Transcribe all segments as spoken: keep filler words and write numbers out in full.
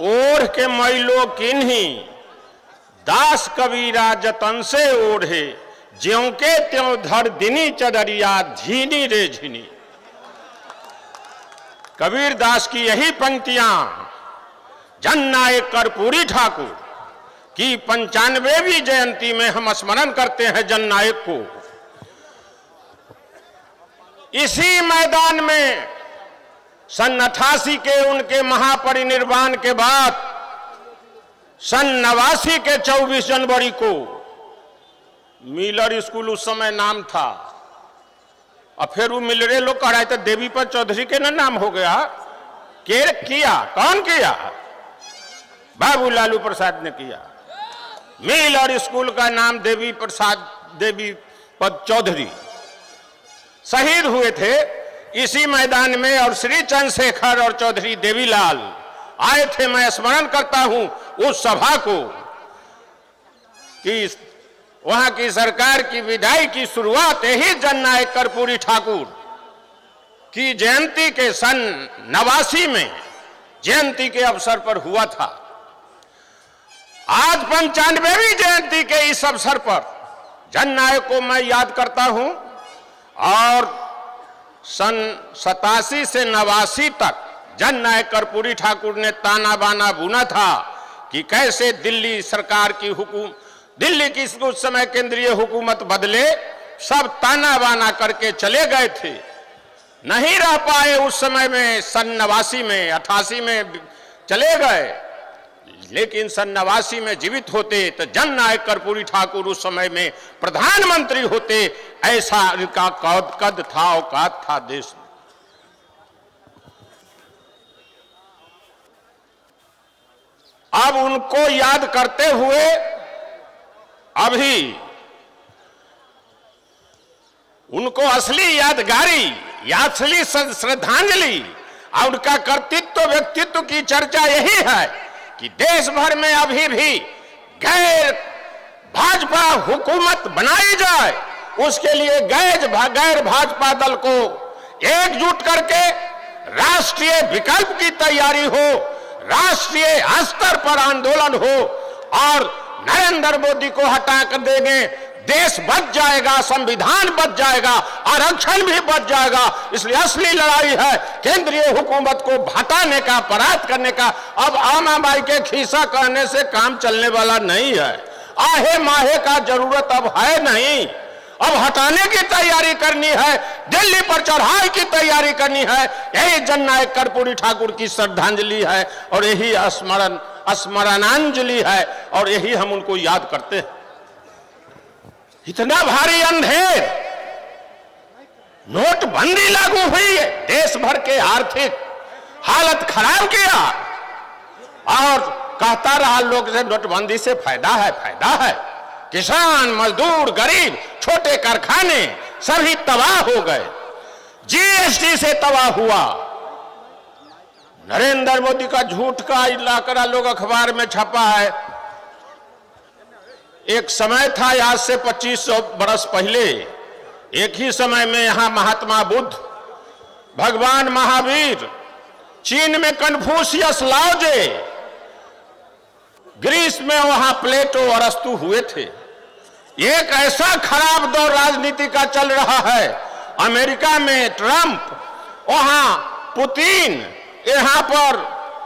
ओढ़ के मैलो किन्हीं दास कबीरा जतन से ओढ़े, ज्यों के त्यों धर दिनी चदरिया झीनी रे झीनी। कबीर दास की यही पंक्तियां जननायक कर्पूरी ठाकुर की पंचानवेवीं जयंती में हम स्मरण करते हैं जननायक को। इसी मैदान में सन अठासी के उनके महापरिनिर्वाण के बाद सन नवासी के चौबीस जनवरी को मिलर स्कूल उस समय नाम था, और फिर वो मिलरे लोग कह रहे थे देवी पर चौधरी के ना नाम हो गया। के किया? कौन किया? बाबू लालू प्रसाद ने किया। मिलर स्कूल का नाम देवी प्रसाद देवी पद चौधरी शहीद हुए थे इसी मैदान में, और श्री चंद्रशेखर और चौधरी देवीलाल आए थे। मैं स्मरण करता हूं उस सभा को कि वहां की सरकार की विदाई की शुरुआत यही जननायक कर्पूरी ठाकुर की जयंती के सन नवासी में जयंती के अवसर पर हुआ था। आज पंचानवेवीं जयंती के इस अवसर पर जननायक को मैं याद करता हूं, और सन सतासी से नवासी तक जननायक कर्पूरी ठाकुर ने ताना बाना बुना था कि कैसे दिल्ली सरकार की हुकूम दिल्ली की उस समय केंद्रीय हुकूमत बदले, सब ताना बाना करके चले गए थे, नहीं रह पाए उस समय में। सन नवासी में अठासी में चले गए, लेकिन सन नवासी में जीवित होते तो जननायक कर्पूरी ठाकुर उस समय में प्रधानमंत्री होते। ऐसा इनका कद कद था, औकात था देश में। अब उनको याद करते हुए अभी उनको असली यादगारी या असली श्रद्धांजलि और उनका कर्तृत्व व्यक्तित्व की चर्चा यही है कि देश भर में अभी भी गैर भाजपा हुकूमत बनाई जाए, उसके लिए गैर गैर भाजपा दल को एकजुट करके राष्ट्रीय विकल्प की तैयारी हो, राष्ट्रीय स्तर पर आंदोलन हो, और नरेंद्र मोदी को हटा कर देंगे, देश बच जाएगा, संविधान बच जाएगा, आरक्षण भी बच जाएगा। इसलिए असली लड़ाई है केंद्रीय हुकूमत को हटाने का, परास्त करने का। अब आम आदमी के खीसा कहने से काम चलने वाला नहीं है, आहे माहे का जरूरत अब है नहीं। अब हटाने की तैयारी करनी है, दिल्ली पर चढ़ाई की तैयारी करनी है। यही जननायक कर्पूरी ठाकुर की श्रद्धांजलि है, और यही स्मरण स्मरणांजलि है, और यही हम उनको याद करते हैं। इतना भारी अंधेर नोटबंदी लागू हुई है, देश भर के आर्थिक हालत खराब किया, और कहता रहा लोग से नोटबंदी से फायदा है फायदा है। किसान, मजदूर, गरीब, छोटे कारखाने सभी तबाह हो गए, जीएसटी से तबाह हुआ। नरेंद्र मोदी का झूठ का इलाकरा लोग अखबार में छपा है। एक समय था, आज से पच्चीस सौ बरस पहले, एक ही समय में यहां महात्मा बुद्ध, भगवान महावीर, चीन में कन्फ्यूशियस लाओजे, ग्रीस में वहां प्लेटो अरस्तु हुए थे। एक ऐसा खराब दौर राजनीति का चल रहा है। अमेरिका में ट्रंप, वहां पुतिन, यहां पर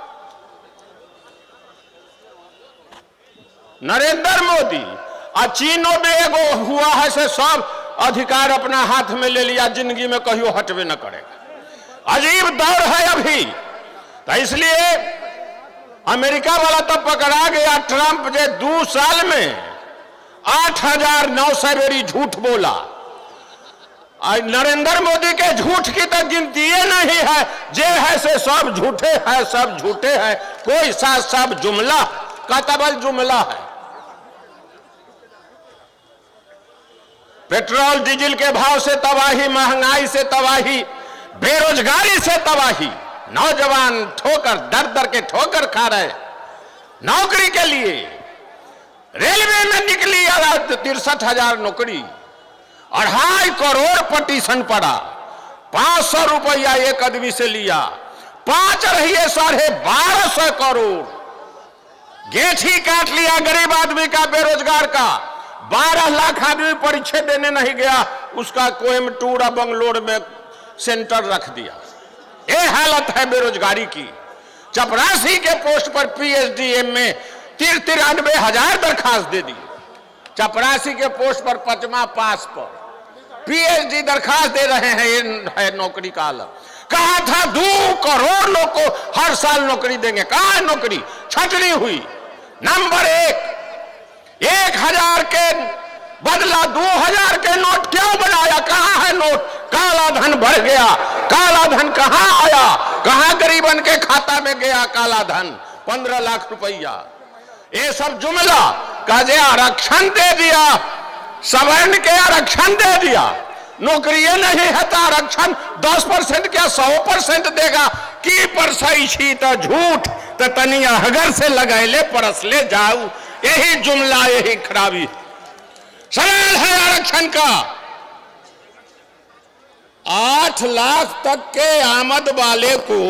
नरेंद्र मोदी, और चीनों में एगो हुआ है से सब अधिकार अपना हाथ में ले लिया, जिंदगी में कहियो हटवे न करेगा। अजीब दौर है अभी। तो इसलिए अमेरिका वाला तो पकड़ा गया, ट्रंप जे दो साल में आठ हजार नौ सौ बेरी झूठ बोला। और नरेंद्र मोदी के झूठ की तो गिनती नहीं है, जे है से सब झूठे हैं, सब झूठे हैं, कोई सा सब जुमला कतबल जुमला है। पेट्रोल डीजल के भाव से तबाही, महंगाई से तबाही, बेरोजगारी से तबाही, नौजवान ठोकर दर दर के ठोकर खा रहे नौकरी के लिए। रेलवे में निकली तिरसठ हजार नौकरी, अढ़ाई करोड़ पटिशन पड़ा, पांच सौ रुपया एक आदमी से लिया, पांच रहिए साढ़े बारह सौ करोड़ गेट ही काट लिया गरीब आदमी का, बेरोजगार का। बारह लाख आदमी परीक्षा देने नहीं गया, उसका कोयम्बटूर और बंगलोर में सेंटर रख दिया। ये हालत है बेरोजगारी की। चपरासी के पोस्ट पर पीएचडी एम में तिर तिरानवे हजार दरखास्त दे दी। चपरासी के पोस्ट पर पचमा पास पर पीएचडी दरखास्त दे रहे हैं। ये है नौकरी का आलम। कहा था दो करोड़ लोग को हर साल नौकरी देंगे, कहां है नौकरी? छटनी हुई। नंबर एक, एक हजार के बदला दो हजार के नोट क्यों बनाया? कहां है नोट? काला धन बढ़ गया। काला धन कहां आया? कहां गरीबन के खाता में गया काला धन? पंद्रह लाख रुपया। ये सब जुमला का जे आरक्षण दे दिया, सवर्ण के आरक्षण दे दिया, नौकरी नहीं है तो आरक्षण दस परसेंट क्या सौ परसेंट देगा की परसई छी तो झूठ तो तनिया हगर से लगैले परसले जाऊ। यही जुमला, यही खराबी। सवाल है आरक्षण का। आठ लाख तक के आमद वाले को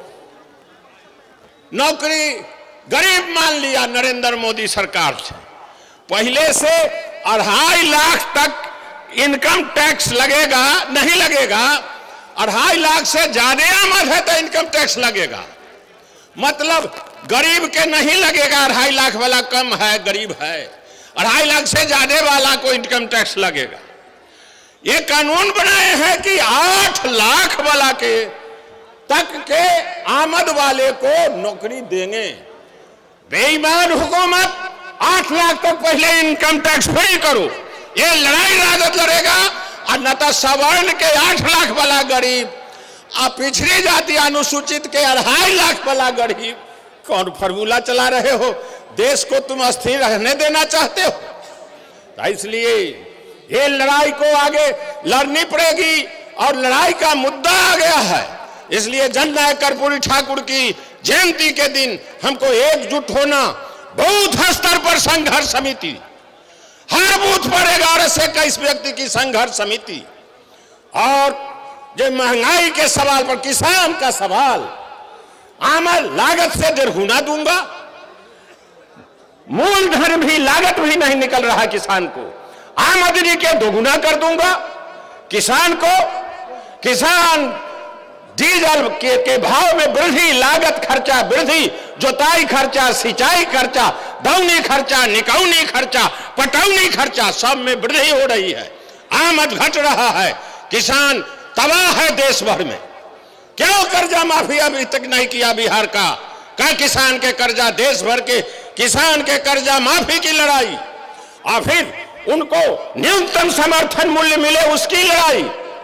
नौकरी गरीब मान लिया नरेंद्र मोदी सरकार से। पहले से अढ़ाई लाख तक इनकम टैक्स लगेगा, नहीं लगेगा। अढ़ाई लाख से ज्यादा आमद है तो इनकम टैक्स लगेगा। मतलब गरीब के नहीं लगेगा, अढ़ाई लाख वाला कम है, गरीब है। अढ़ाई लाख से ज्यादा वाला को इनकम टैक्स लगेगा। ये कानून बनाए हैं कि आठ लाख वाला के तक के आमद वाले को नौकरी देंगे। बेईमान हुकूमत, आठ लाख तक पहले इनकम टैक्स फ्री करो। ये लड़ाई राजद लड़ेगा। और न तो सवर्ण के आठ लाख वाला गरीब और पिछड़ी जाति अनुसूचित के अढ़ाई लाख वाला गरीब। कौन फॉर्मूला चला रहे हो? देश को तुम अस्थिर रहने देना चाहते हो? तो इसलिए ये लड़ाई को आगे लड़नी पड़ेगी और लड़ाई का मुद्दा आ गया है। इसलिए जननायक कर्पूरी ठाकुर की जयंती के दिन हमको एकजुट होना, बूथ स्तर पर संघर्ष समिति, हर बूथ पर ग्यारह से इक्कीस व्यक्ति की संघर्ष समिति, और जो महंगाई के सवाल पर किसान का सवाल, आमद लागत से डेढ़गुना दूंगा। मूलधन भी, लागत भी नहीं निकल रहा किसान को, आमदनी के दोगुना कर दूंगा किसान को। किसान डीजल के, के भाव में वृद्धि, लागत खर्चा वृद्धि, जोताई खर्चा, सिंचाई खर्चा, दौनी खर्चा, निकौनी खर्चा, पटौनी खर्चा, सब में वृद्धि हो रही है। आमद घट रहा है। किसान तबाह है देश भर में। क्यों कर्जा माफी अभी तक नहीं किया बिहार का? क्या किसान के कर्जा, देश भर के किसान के कर्जा माफी की लड़ाई, और फिर उनको न्यूनतम समर्थन मूल्य मिले उसकी लड़ाई।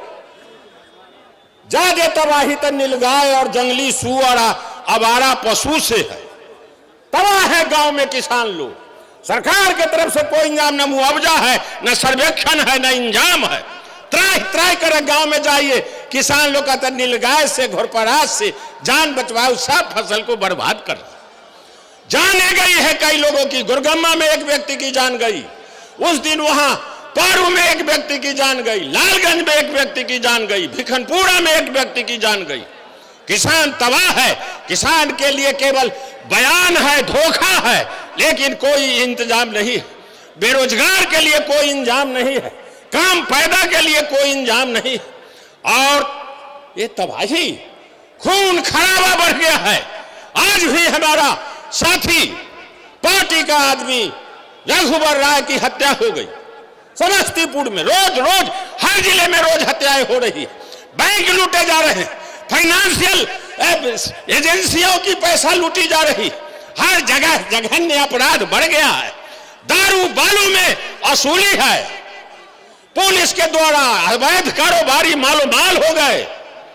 ज्यादा तबाही तो नीलगाय और जंगली सुअर, आवारा पशु से है। तबाह है गांव में किसान लोग। सरकार की तरफ से कोई इंजाम, न मुआवजा है, न सर्वेक्षण है, न इंजाम है। त्राही त्राही कर गांव में जाइए, किसान लोग का नीलगाय से, घोरपराज से जान बचवाओ, सब फसल को बर्बाद कर रहा। जाने गई है कई लोगों की। गुरगम्मा में एक व्यक्ति की जान गई उस दिन, वहां पारू में एक व्यक्ति की जान गई, लालगंज में एक व्यक्ति की जान गई, भिखनपुरा में एक व्यक्ति की जान गई। किसान तबाह है। किसान के लिए केवल बयान है, धोखा है, लेकिन कोई इंतजाम नहीं है। बेरोजगार के लिए कोई इंतजाम नहीं है, काम पैदा के लिए कोई इंतजाम नहीं। और ये तबाही, खून खराबा बढ़ गया है। आज भी हमारा साथी, पार्टी का आदमी रघुवर राय की हत्या हो गई समस्तीपुर में। रोज रोज हर जिले में रोज हत्याएं हो रही है। बैंक लूटे जा रहे हैं, फाइनेंशियल एजेंसियों की पैसा लूटी जा रही। हर जगह जघन्य अपराध बढ़ गया है। दारू बालू में वसूली है। पुलिस के द्वारा अवैध कारोबारी मालो माल हो गए।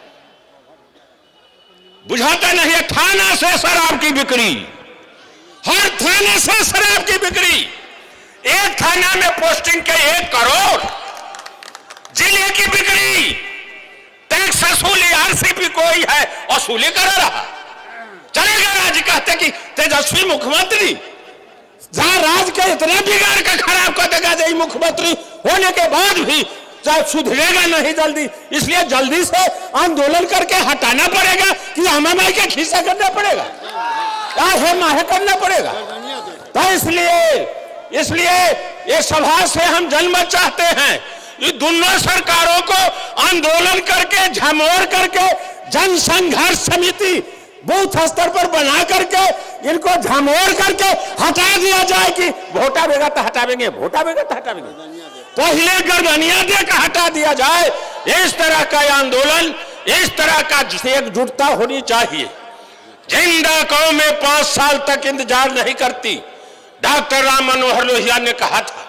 बुझाता नहीं है। थाना से शराब की बिक्री, हर थाने से शराब की बिक्री। एक थाना में पोस्टिंग के एक करोड़, जिले की बिक्री, टैक्स वसूली, आरसीपी कोई है वसूली कर रहा। चलेगा राज कहते कि तेजस्वी मुख्यमंत्री, जहां राज के इतने बिगाड़ के खराब कर देगा, यही मुख्यमंत्री होने के बाद भी चाहे सुधरेगा नहीं जल्दी, इसलिए जल्दी से आंदोलन करके हटाना पड़ेगा कि हमें के खीसा करना पड़ेगा, माहे करना पड़ेगा। तो इसलिए इसलिए ये सभा से हम जनमत चाहते हैं, ये दोनों सरकारों को आंदोलन करके, झमोर करके, जन संघर्ष समिति बूथ स्तर पर बना करके इनको झमोर करके हटा दिया जाए कि वोटा बेगा तो हटावेंगे, वोटा बेगा तो हटावेंगे, पहले गर्दनिया देकर हटा दिया जाए। इस तरह का आंदोलन, इस तरह का एकजुटता होनी चाहिए। जिंदा कौमें पांच साल तक इंतजार नहीं करती। डॉक्टर राम मनोहर लोहिया ने कहा था,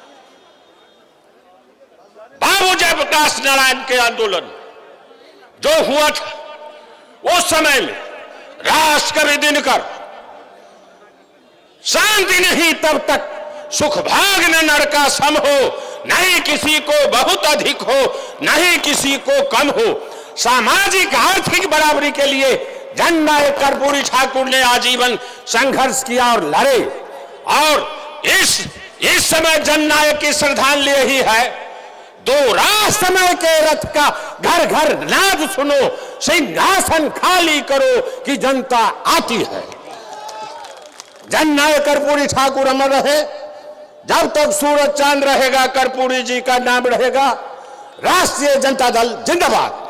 बाबू जयप्रकाश नारायण के आंदोलन जो हुआ था उस समय में राष्ट्रकवि दिनकर, शांति नहीं तब तक सुख भाग न नर का सम हो, नहीं किसी को बहुत अधिक हो, नहीं किसी को कम हो। सामाजिक आर्थिक बराबरी के लिए जननायक कर्पूरी ठाकुर ने आजीवन संघर्ष किया और लड़े। और इस इस समय जननायक की श्रद्धांजलि यही है, दो राह समय के रथ का घर घर नाद सुनो, सिंहासन खाली करो कि जनता आती है। जननायक कर्पूरी ठाकुर अमर रहे, जब तक सूरज चांद रहेगा कर्पूरी जी का नाम रहेगा। राष्ट्रीय जनता दल जिंदाबाद।